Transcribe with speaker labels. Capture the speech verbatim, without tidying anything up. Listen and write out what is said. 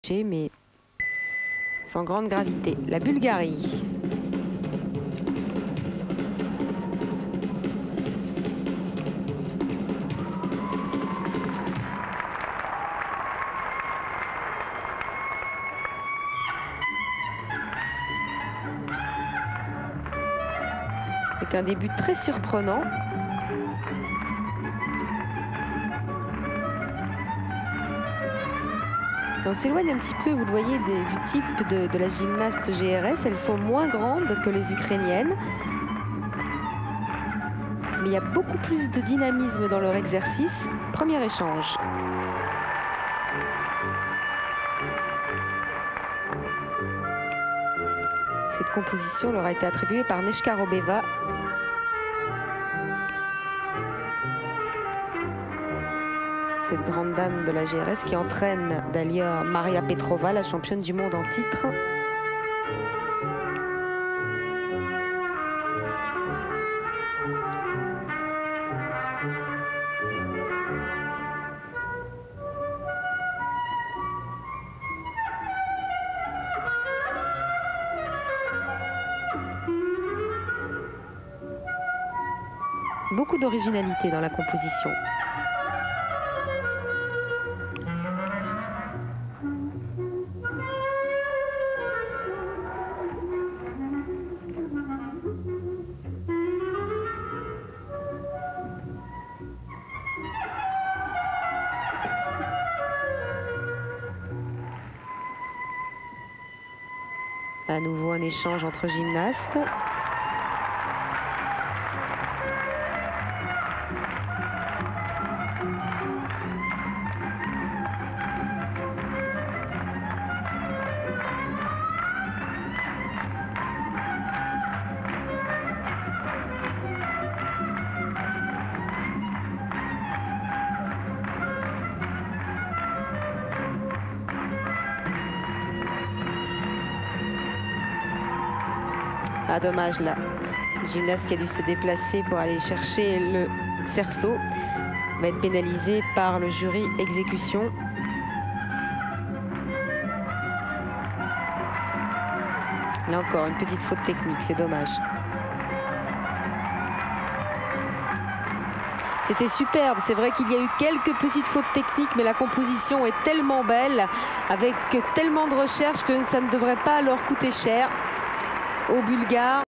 Speaker 1: mais sans grande gravité. La Bulgarie. Avec un début très surprenant. Quand on s'éloigne un petit peu, vous le voyez, des, du type de, de la gymnaste G R S, elles sont moins grandes que les Ukrainiennes. Mais il y a beaucoup plus de dynamisme dans leur exercice. Premier échange. Cette composition leur a été attribuée par Neshka Robeva. Cette grande dame de la G R S qui entraîne d'ailleurs Maria Petrova, la championne du monde en titre. Beaucoup d'originalité dans la composition. À nouveau un échange entre gymnastes. Ah, dommage, là. Le gymnaste qui a dû se déplacer pour aller chercher le cerceau va être pénalisé par le jury exécution. Là encore, une petite faute technique, c'est dommage. C'était superbe, c'est vrai qu'il y a eu quelques petites fautes techniques, mais la composition est tellement belle, avec tellement de recherche que ça ne devrait pas leur coûter cher aux Bulgares.